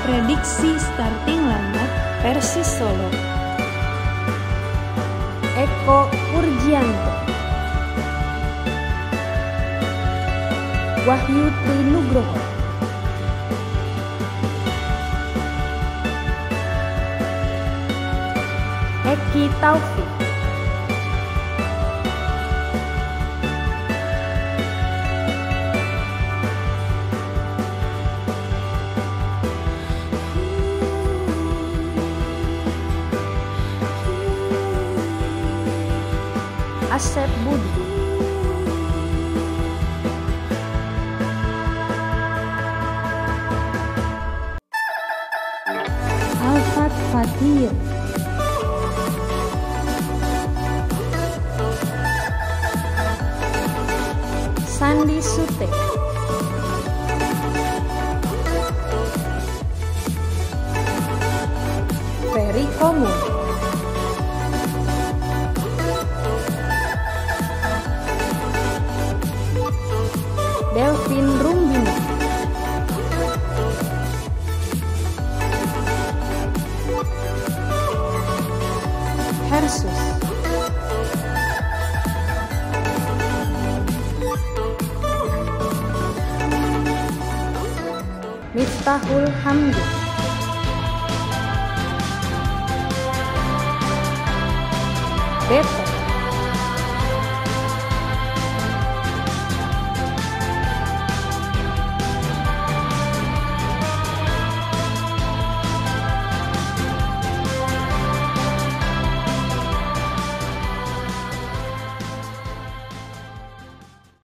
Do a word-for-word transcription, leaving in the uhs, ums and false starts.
Prediksi starting lineup Persis Solo: Eko Purgianto, Wahyu Trinugroho, Eki Taufik, Asep Budi, Alfat Fatir, Sandi Sute, Ferry Komun, Delvin Rumbina, Hersus, Miftahul Hamdi, Beto,